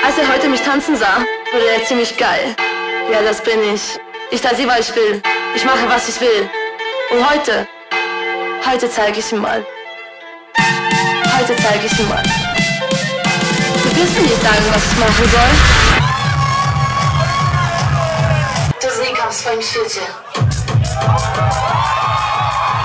Als er heute mich tanzen sah, wurde er ziemlich geil. Ja, das bin ich. Ich tanze, was ich will. Ich mache, was ich will. Und heute zeige ich ihm mal. Heute zeige ich ihm mal. Du wirst mir nicht sagen, was ich machen soll. To znikam w swoim świecie.